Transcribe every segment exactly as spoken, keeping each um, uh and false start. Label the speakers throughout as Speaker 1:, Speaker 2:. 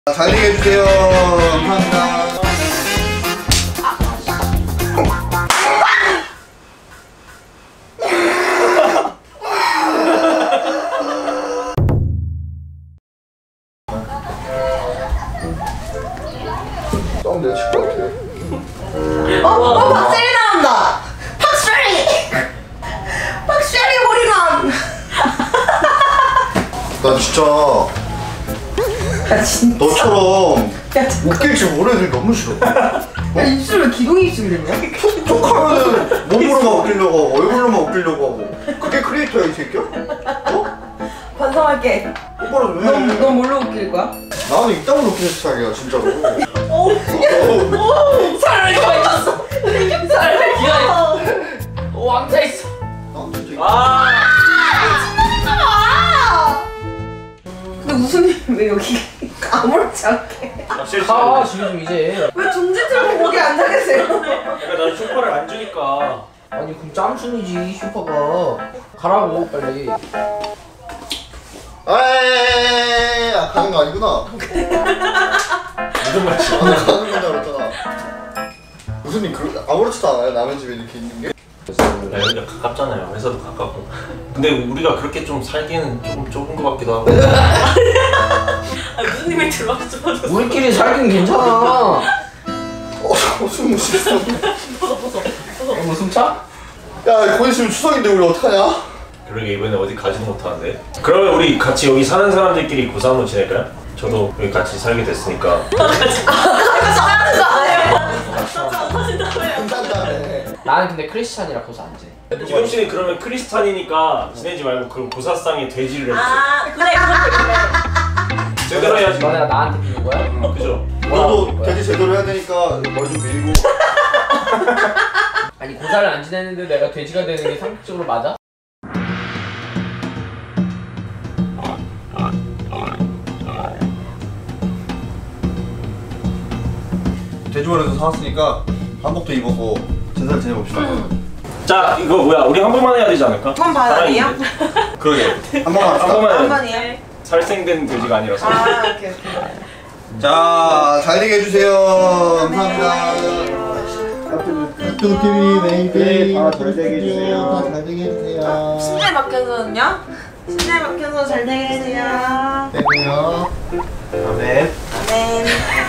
Speaker 1: 잘 되게 해주세요. 감사합니다. 좀 내칠 것 같아.
Speaker 2: 어? 어? 박세리 나온다! 박세리! 박세리 홀인원!
Speaker 1: 나 진짜
Speaker 2: 야 진짜
Speaker 1: 너처럼
Speaker 2: 야 잠깐
Speaker 1: 웃길 줄 모르는 애들 너무 싫어.
Speaker 2: 야 입술 왜 기둥이 입술 됐냐?
Speaker 1: 톡하면은 몸으로만 웃기려고 하고 얼굴로만 웃기려고 하고 그게 크리에이터야 이 새끼야? 어?
Speaker 2: 반성할게.
Speaker 1: 똑바로 좀 해.
Speaker 2: 너, 너 뭘로 웃길 거야?
Speaker 1: 나는 이따구로 웃기는 스타일이야 진짜로.
Speaker 2: 오! 오! 사람이 가 있었어! 사람이 기가 있어! 오 왕자 있어!
Speaker 1: 난 진짜
Speaker 3: 아!
Speaker 2: 아! 근데 우수님 왜 여기 아무렇지 않게
Speaker 3: 아,
Speaker 4: 아 지금 좀 이제
Speaker 2: 왜 존재 들고 거기 앉아 계세요?
Speaker 3: 그러니까 나는 쇼파를 안 주니까.
Speaker 4: 아니 그럼 짬순이지 슈퍼가 가라고 빨리.
Speaker 1: 에이 아 가는 거 아니구나.
Speaker 3: 무슨 말이야?
Speaker 1: 아, 가는 건다 그랬잖아. 무슨 그 아무렇지도 않아요 남의 집에 이렇게 있는 게?
Speaker 3: 야, 여기가 가깝잖아요. 회사도 가깝고. 근데 우리가 그렇게 좀 살기는 조금 좁은 것 같기도 하고.
Speaker 5: 아 무슨 님이 들어왔어?
Speaker 4: 우리끼리 살긴 괜찮아.
Speaker 1: 어, 숨 못 쉬겠어.
Speaker 4: 뭐 숨차?
Speaker 1: 야, 곧 있으면 추석인데 우리 어떡하냐?
Speaker 3: 그러게 이번에 어디 가지도 못하는데. 그러면 우리 같이 여기 사는 사람들끼리 고사 한번 지낼까요? 저도 여기 같이 살게 됐으니까.
Speaker 2: 사는 거 아니에요?
Speaker 1: 괜찮다네.
Speaker 4: 나는 근데 크리스찬이라 고사 안 돼.
Speaker 3: 지금 씨는 그러면 크리스탄이니까 지내지 말고 그 고사상에 돼지를 해주세요.
Speaker 5: 아 그래 그래
Speaker 3: 제대로 해야지.
Speaker 4: 너네가 나한테 비는 거야?
Speaker 3: 응, 그죠?
Speaker 1: 너도 돼지 제대로 해야 되니까 머리 좀 밀고.
Speaker 4: 아니 고사를 안 지냈는데 내가 돼지가 되는 게 상식적으로 맞아?
Speaker 1: 돼지원에서 사왔으니까 한복도 입었고 제대로 지내봅시다.
Speaker 3: 자 이거 뭐야? 우리 한 번만 해야 되지 않을까?
Speaker 2: 한 번 반이에요?
Speaker 3: 그러게.
Speaker 1: 한 번만
Speaker 3: 한
Speaker 1: 합시다.
Speaker 3: 번만
Speaker 2: 한
Speaker 3: 해야 돼.
Speaker 2: 번이에요?
Speaker 3: 살생된 돼지가 아니라서.
Speaker 2: 아 오케이 오케이.
Speaker 1: 자, 잘 되게 해주세요. 감사합니다. 뚜뚜뚜비 네이비 다잘 되게 해주세요. 다 잘 되게 해주세요.
Speaker 2: 신내 박혀서는요? 신내 박혀서 잘 되게 해주세요.
Speaker 1: 되고요. 아멘.
Speaker 2: 아멘.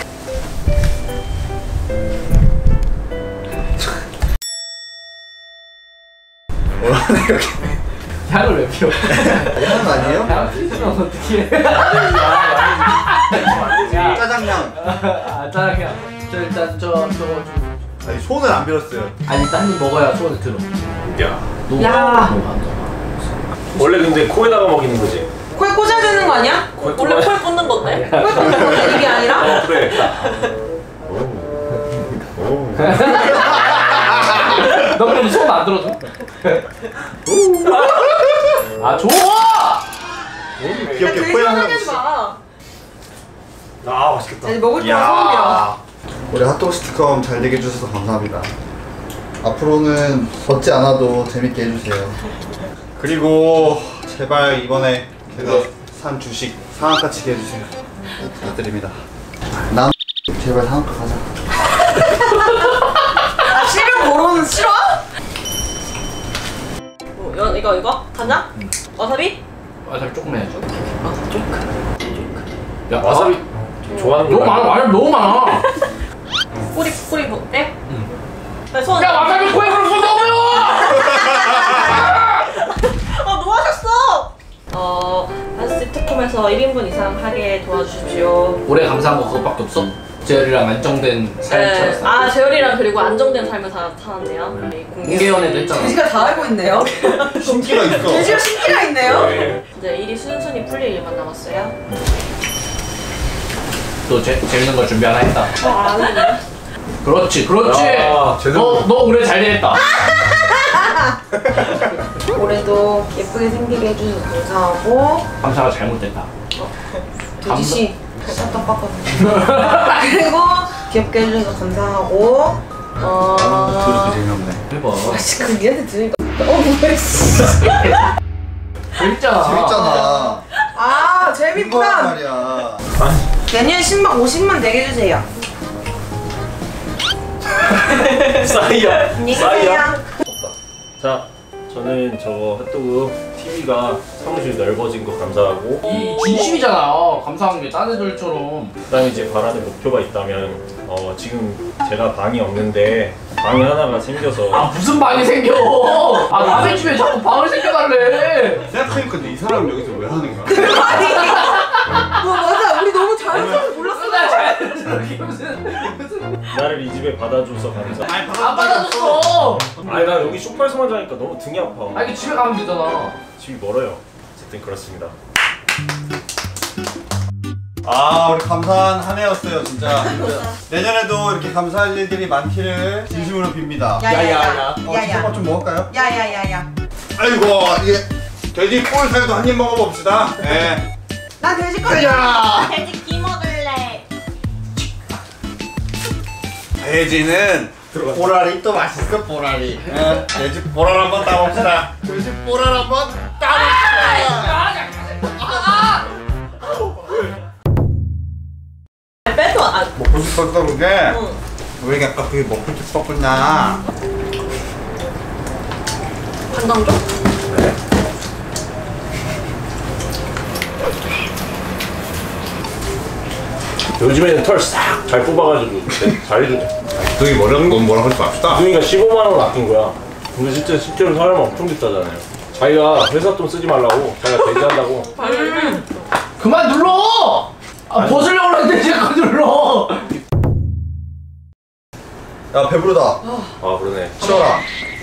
Speaker 1: 뭐라네 이렇게.
Speaker 4: 향을 왜 피워?
Speaker 1: 향 아니에요?
Speaker 4: 향 피우면 어떡해. 야,
Speaker 1: 짜장면.
Speaker 4: 아 짜장면. 저 일단 저 저거 좀.
Speaker 1: 아니 손을 안 빌었어요.
Speaker 4: 아니 딴 입 먹어야 소원을 들어.
Speaker 3: 야.
Speaker 4: 너무
Speaker 2: 야.
Speaker 4: 너무 안 좋아.
Speaker 3: 원래 근데 코에다가 먹이는 거지.
Speaker 2: 코에 꽂아야 되는 거 아니야?
Speaker 3: 코에
Speaker 5: 원래
Speaker 3: 꽂아야-
Speaker 5: 코에 꽂는 건데?
Speaker 2: 코에 꽂는 건데 이게 아니라?
Speaker 3: 어 그래.
Speaker 4: 너 그럼 소원 안 들어줘? 아 좋아!
Speaker 1: 귀엽게
Speaker 2: 돼지
Speaker 1: 포장하고
Speaker 2: 화나게 하지
Speaker 1: 있어.
Speaker 2: 마.
Speaker 3: 아 맛있겠다.
Speaker 2: 이제 먹을 동안 소원 빌어.
Speaker 1: 우리 핫도그 스티커 잘 되게 해주셔서 감사합니다. 앞으로는 걷지 않아도 재밌게 해주세요. 그리고 제발 이번에 제가 산 주식 상한가 치게 해주세요. 부탁드립니다. 남 제발 상한가 가자.
Speaker 2: 아 실명 모르는 싫어?
Speaker 5: 뭐, 이거 이거 이거? 간장? 와사비?
Speaker 4: 와사비 조금 해야죠.
Speaker 5: 아 조금
Speaker 4: 야
Speaker 3: 와사비 좋아하는 거
Speaker 4: 너무 많아. 와사비 너무 많아.
Speaker 5: 꼬리 꼬리 뭐 빼?
Speaker 4: 응.
Speaker 5: 네, 손.
Speaker 4: 야 와사비 코에 그럼 손 넣어요!
Speaker 5: 아 뭐 하셨어? 어 한스틱콤에서 일 인분 이상 하게 도와주십시오.
Speaker 4: 올해 감사한 거 그것밖에 없어? 재열이랑 안정된 삶
Speaker 5: 네.
Speaker 4: 살았어.
Speaker 5: 아 재열이랑 그리고 안정된 삶을 사, 살았네요. 네.
Speaker 4: 공개연애도 했잖아.
Speaker 2: 돼지가 다 알고 있네요.
Speaker 1: 신기가 있어.
Speaker 2: 돼지가 신기가 있네요.
Speaker 3: 네.
Speaker 5: 이제 일이 순순히 풀릴 일만 남았어요.
Speaker 4: 또 재, 재밌는 거 준비 하나 했다.
Speaker 5: 아, 네.
Speaker 4: 그렇지 그렇지.
Speaker 3: 야, 제대로.
Speaker 4: 너, 너 올해 잘 되겠다.
Speaker 2: 올해도 예쁘게 생기게 해주셔서 감사하고
Speaker 4: 감사가 잘못됐다.
Speaker 2: 돼지씨 싹다 빡거든요. 그리고 귀엽게 해주셔서 감사하고 어...
Speaker 1: 그것도 재미없네.
Speaker 4: 해봐.
Speaker 2: 아씨 그 니한테 들으니까 어 뭐야 씨.
Speaker 4: 재밌잖아.
Speaker 1: 재밌잖아.
Speaker 2: 아
Speaker 1: 이거란
Speaker 2: 재밌구나.
Speaker 1: 말이야.
Speaker 3: 아니
Speaker 6: 내년 신박 오십만 내게 해주세요.
Speaker 3: 싸이야.
Speaker 6: 안녕히
Speaker 3: 싸이야.
Speaker 6: 계세요.
Speaker 3: 자, 저는 저 핫도그 티비가 사무실 넓어진 거 감사하고
Speaker 4: 이 진심이잖아. 감사한 게 딴 애들처럼.
Speaker 3: 그다음에 이제 바라는 목표가 있다면 어 지금 제가 방이 없는데 방이 하나가 생겨서
Speaker 4: 아 무슨 방이 생겨? 아 남의 집에 자꾸 방을 생겨달래.
Speaker 1: 생각해보니까 근데 이 사람 여기서 왜 하는 거야?
Speaker 6: 뭐 맞아. 우리 너무 잘해서 몰랐어.
Speaker 4: 나 잘. 저기 무슨 무슨.
Speaker 3: 나를 이 집에 받아줘서 감사.
Speaker 1: 아니
Speaker 4: 안 받아줬어.
Speaker 3: 아니 나 여기 소파에서만 자니까 너무 등이 아파.
Speaker 4: 아 이게 집에 가면 되잖아.
Speaker 3: 집이 멀어요. 어쨌든 그렇습니다.
Speaker 1: 아 우리 감사한 한 해였어요 진짜. 내년에도 이렇게 감사할 일들이 많기를 진심으로 빕니다.
Speaker 6: 야야야.
Speaker 1: 어, 잠깐만 좀 먹을까요?
Speaker 6: 야야야야.
Speaker 1: 아이고 이게 돼지 볼살도 한 입 먹어봅시다. 네.
Speaker 6: 나 돼지 거야.
Speaker 1: 야
Speaker 5: 돼지 기 먹을래.
Speaker 1: 돼지는 보라리 또 맛있어 보라리. 네. 돼지 보랄 한번 따봅시다. 돼지 보랄 한번 따봅시다.
Speaker 5: 빼도 안.
Speaker 1: 먹고 싶었어 그게.
Speaker 5: 응.
Speaker 1: 왜 이렇게 아까 그게 먹고 싶었구나.
Speaker 5: 반당 좀?
Speaker 3: 요즘에는 털 싹 잘 뽑아가지고 잘 해주네.
Speaker 1: 너희 뭐라는 건 뭐라고 하지 맙시다.
Speaker 3: 누이가 십오만 원 아낀 거야. 근데 진짜 실제로 사람 엄청 비싸잖아요. 자기가 회사 돈 쓰지 말라고 자기가 대지한다고.
Speaker 5: 음.
Speaker 4: 그만 눌러. 아 벗으려고 했는데 자꾸 눌러.
Speaker 1: 야 배부르다.
Speaker 3: 아 그러네.
Speaker 1: 치워라.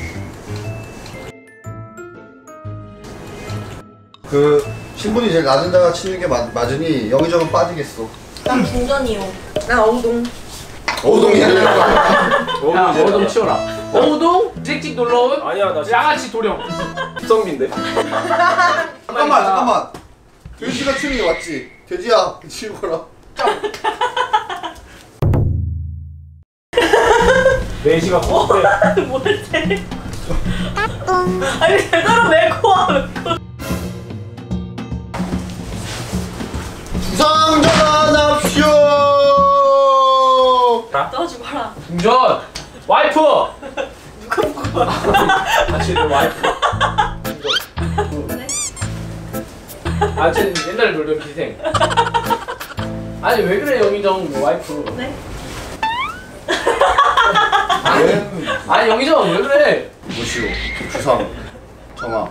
Speaker 1: 그 신분이 제일 낮은 자가 치는 게 맞, 맞으니 영의정은 빠지겠어.
Speaker 5: 난 중전이요.
Speaker 6: 난 어우동.
Speaker 1: 어우동이야.
Speaker 4: 야 어우동 치워라. 어우동 찍찍 놀러온
Speaker 3: 아니야 나
Speaker 4: 양아치 도령.
Speaker 3: 식성비인데.
Speaker 1: 잠깐만 잠깐만. 돼지가 치는 게 맞지? 돼지야 치우거라.
Speaker 3: 네 시가 컸대.
Speaker 5: 뭐지? 아니 제대로 메고 와.
Speaker 1: 주상전환합시오.
Speaker 5: 떠지 마라.
Speaker 4: 중전 와이프.
Speaker 5: 누가 먹어?
Speaker 4: 같이 내 와이프.
Speaker 5: 네?
Speaker 4: 아 쟤는 옛날에 놀던 기생. 아니 왜 그래 영희정 뭐 와이프.
Speaker 5: 네?
Speaker 4: 아니, 아니 영희정 왜 그래.
Speaker 1: 무시오. 주상 정아.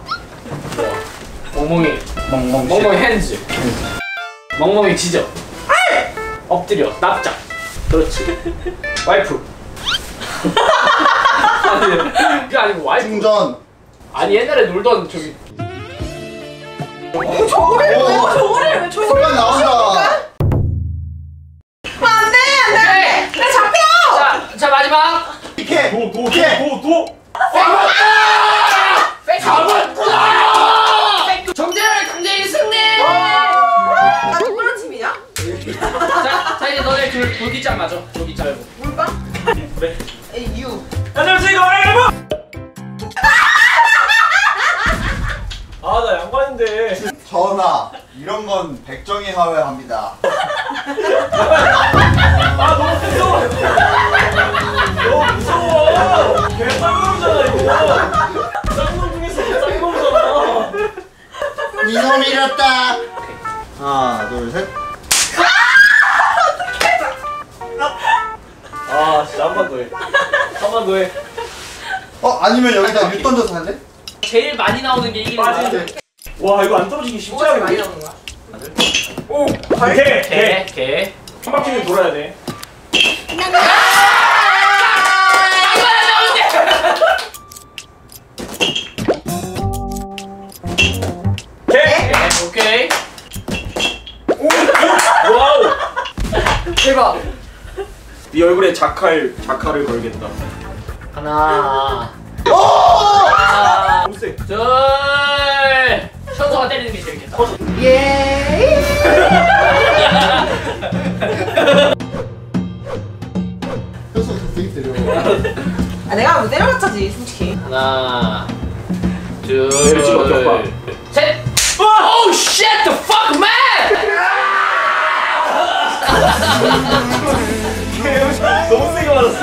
Speaker 4: 멍멍이
Speaker 1: 멍멍.
Speaker 4: 멍멍이 핸즈. 멍멍이 지져. 엎드려 납작. 그렇지. 와이프. 아니 그게 아니고 와이프.
Speaker 1: 중전.
Speaker 4: 아니 옛날에 놀던 저기.
Speaker 6: 저거를 왜 저거를 왜 저거를
Speaker 1: 순간 나온다.
Speaker 6: 안돼 안돼. 나 잡혀.
Speaker 4: 자, 자 마지막.
Speaker 1: 이케.
Speaker 3: 도도도도
Speaker 4: 잡았구나. 정재열 강재인 승리.
Speaker 6: 나 누구랑 팀이야?
Speaker 4: 자, 자 이제 너네 둘 돌기장 맞아. 돌기장 말고.
Speaker 6: 물방?
Speaker 3: 그래.
Speaker 6: 에이 유.
Speaker 3: 안녕하세요 이거 아나 양반인데.
Speaker 1: 전하 이런 건 백정이 하회합니다.
Speaker 3: 아 너무 무서워. 너무 무서워. 개 쌍놈이잖아 이거. 쌍놈 중에서 쌍놈이잖아.
Speaker 1: 이놈 잃었다. 하나 둘 셋.
Speaker 3: 아 진짜 한 번 더 해. 한 번 더 해.
Speaker 1: 어 아니면 여기다 유 던져서 할래?
Speaker 4: 제일 많이 나오는 게 이기는 거야.
Speaker 3: 와 이거 안 떨어지기 쉽지
Speaker 6: 뭐가 제일 많이
Speaker 3: 않은데?
Speaker 6: 나오는 거야?
Speaker 3: 오! 개!
Speaker 4: 개,
Speaker 3: 개!
Speaker 4: 개.
Speaker 3: 한 바퀴는 돌아야 돼. 개!
Speaker 4: 오케이.
Speaker 3: 와우!
Speaker 4: 대박.
Speaker 3: 네 얼굴에 자칼, 자칼을 걸겠다.
Speaker 4: 하나. 하나.
Speaker 3: 홈세.
Speaker 4: 둘. 현서가 때리는 게 재밌겠다.
Speaker 6: 예.
Speaker 1: 효소 되게 때려.
Speaker 6: 아 내가 뭐 때려봤자지 솔직히.
Speaker 4: 하나. 둘.
Speaker 3: 그렇지, 어깨 오빠.
Speaker 4: 셋. Oh shit the fuck man!
Speaker 3: 너무 세게 맞았어.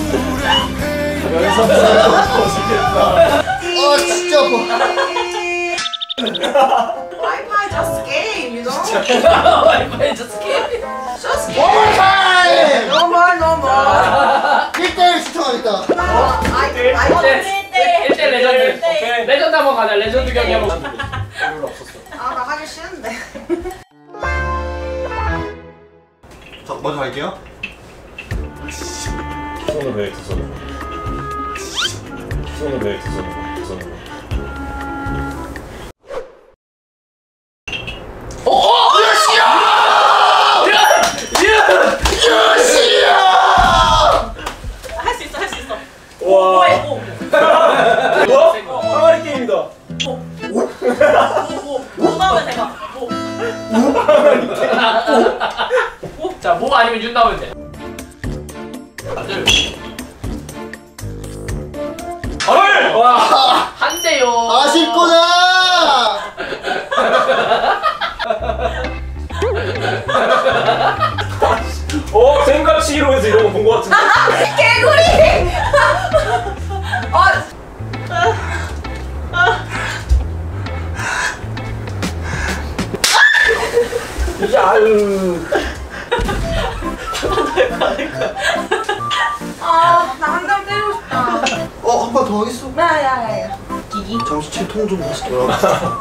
Speaker 3: 여기서 멋있겠다.
Speaker 1: 아 진짜 아파.
Speaker 6: Wi-Fi just game, you know?
Speaker 2: 와이파이 just game.
Speaker 6: Just game.
Speaker 1: 오케이.
Speaker 6: No more, no more.
Speaker 1: 일 대일 시청하겠다.
Speaker 6: No, I,
Speaker 2: 일
Speaker 6: I
Speaker 2: 대
Speaker 5: 일
Speaker 2: 일 대 레전드.
Speaker 3: 오케이.
Speaker 2: 레전드 한번 가자. 레전드 경기 한번 가자. 별로 없었어.
Speaker 6: 아, 나가기 싫은데.
Speaker 1: 자 먼저 갈게요.
Speaker 3: 손으로 해, 두 손으로. 손으로 해, 두 손으로. 두 손으로.
Speaker 5: 할 수 있어, 할 수 있어.
Speaker 3: 와.
Speaker 5: 뭐해, 뭐.
Speaker 3: 뭐? 항아리 게임이다.
Speaker 5: 뭐, 뭐 나오면 내가. 뭐.
Speaker 2: 자, 뭐 아니면 윤 나오면 돼. 다들.
Speaker 3: 헐!
Speaker 2: 와, 한 대요.
Speaker 1: 아쉽구나.
Speaker 3: 어? 생각치기로 해서 이런 거 본 거 같은데?
Speaker 6: 개구리! 아,
Speaker 3: 야으.
Speaker 6: 아, 나 한 대 때리고 싶다.
Speaker 1: 어 한 번 더 하겠어.
Speaker 6: 야야야야.
Speaker 5: 기기.
Speaker 1: 잠시 채통 좀 다시 돌아.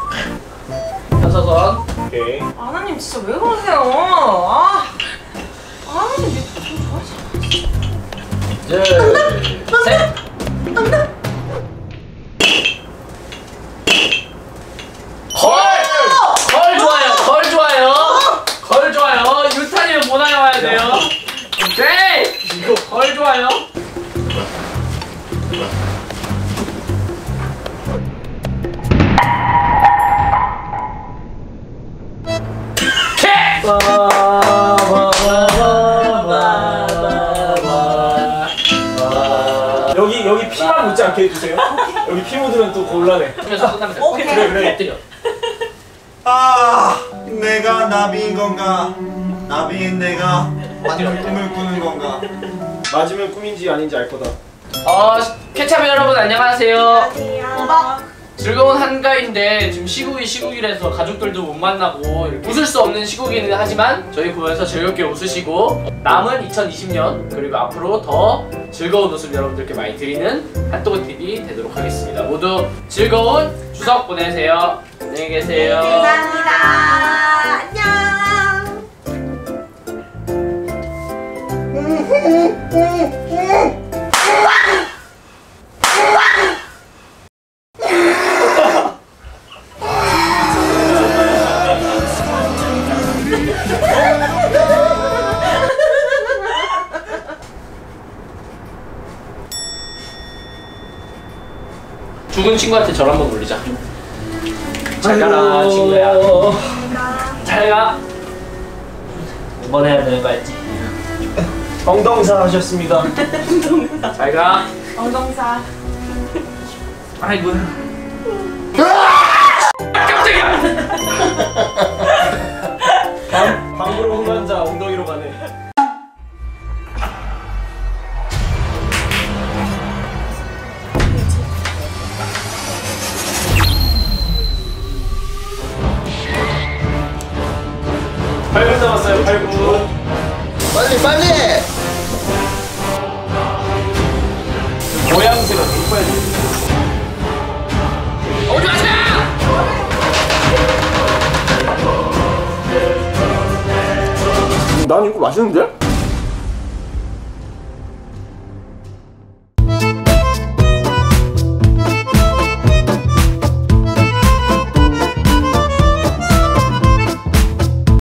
Speaker 2: 한사선.
Speaker 3: 오케이.
Speaker 6: 아나님 진짜 왜 그러세요? 아, 아나님 좀 좋아하지.
Speaker 2: 둘, 셋. 걸! 걸 좋아요. 걸 좋아요. 걸 좋아요. 유탄이면 모나에 와야 돼요. 오케이. 이거 걸 좋아요. 캐!
Speaker 3: 여기 여기 피만 묻지 않게 해주세요. 여기 피 묻으면 또 곤란해.
Speaker 2: 그래서 끝나면 돼.
Speaker 6: 오케이.
Speaker 3: 그래 그래.
Speaker 2: 엎드려.
Speaker 1: 아 내가 나비인 건가? 나비인 내가 맞는 꿈을 꾸는 건가?
Speaker 3: 맞으면 꿈인지 아닌지 알 거다.
Speaker 2: 어, 케찹 여러분 안녕하세요.
Speaker 6: 호박.
Speaker 2: 즐거운 한가인데 지금 시국이 시국이라서 가족들도 못 만나고 이렇게 웃을 수 없는 시국이긴 하지만 저희 보면서 즐겁게 웃으시고 남은 이천이십 년 그리고 앞으로 더 즐거운 웃음 여러분들께 많이 드리는 핫도그티비 되도록 하겠습니다. 모두 즐거운 추석 보내세요. 안녕히 계세요.
Speaker 6: 감사합니다. 안녕.
Speaker 2: 죽은 친구한테 절 한번 올리자. 잘 가라 친구야. 잘 가. 이번 해야 되는 거 알지?
Speaker 3: 엉덩사 하셨습니다.
Speaker 2: 잘 가.
Speaker 6: 엉덩사.
Speaker 2: 아이고. 깜짝이야.
Speaker 3: 방, 방구로 흥한자 엉덩이로 가네. 팔 분 남았어요. 팔 분.
Speaker 1: 빨리 빨리.
Speaker 3: 모양새가 이뻐야 돼.
Speaker 2: 오지 마세요.
Speaker 3: 난 이거 맛있는데?